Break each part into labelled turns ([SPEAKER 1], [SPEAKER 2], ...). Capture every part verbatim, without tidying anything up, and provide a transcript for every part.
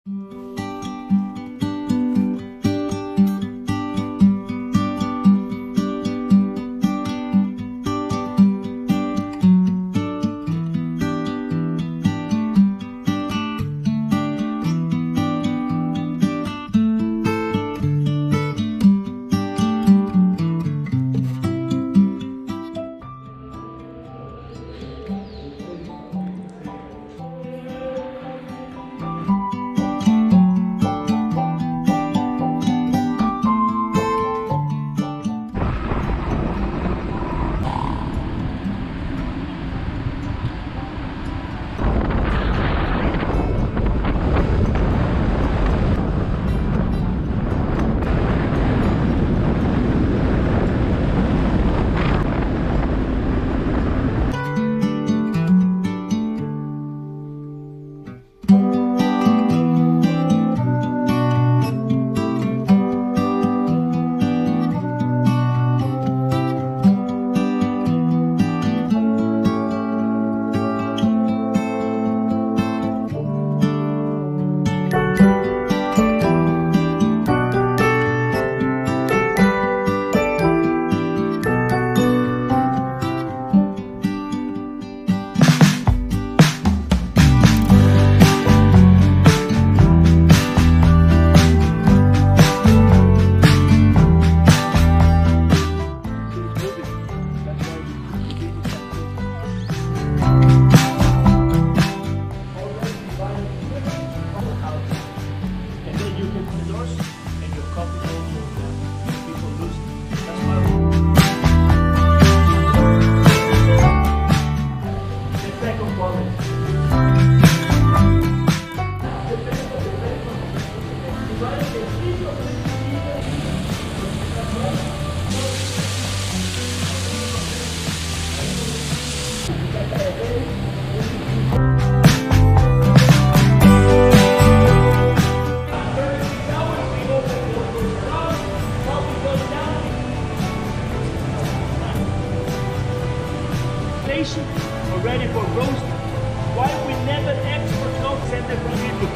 [SPEAKER 1] We're ready for roasting. Why we never export goat send them from here to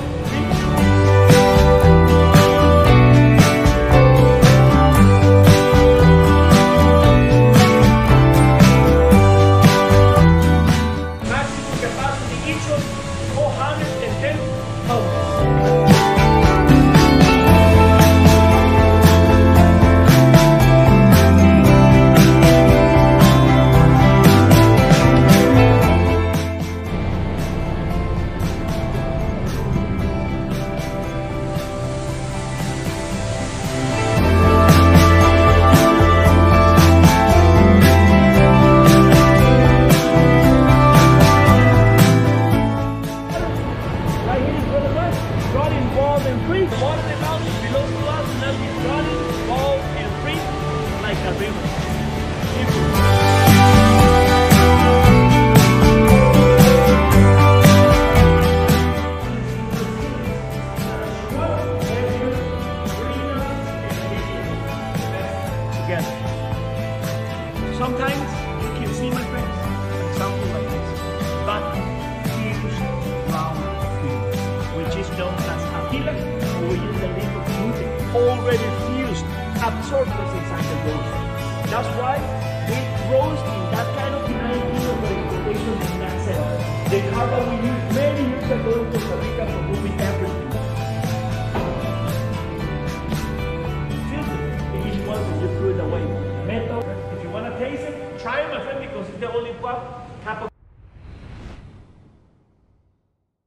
[SPEAKER 1] Costa? Maximum capacity each of four hundred ten pounds. Free. Water the mountains below to us, and then we running, ball, and free like a river. Together. Sometimes you can see my friends, something like this, but huge round field, which is known as a pillar. We use the liquid fluid already fused, absorbers inside the roaster. That's why we roast in that kind of ideal transportation in that sense. The car that we used many years ago in Costa Rica for moving everything. Filter it is one that you threw it away. Metal. If you want to taste it, try it, my friend, because it's the only one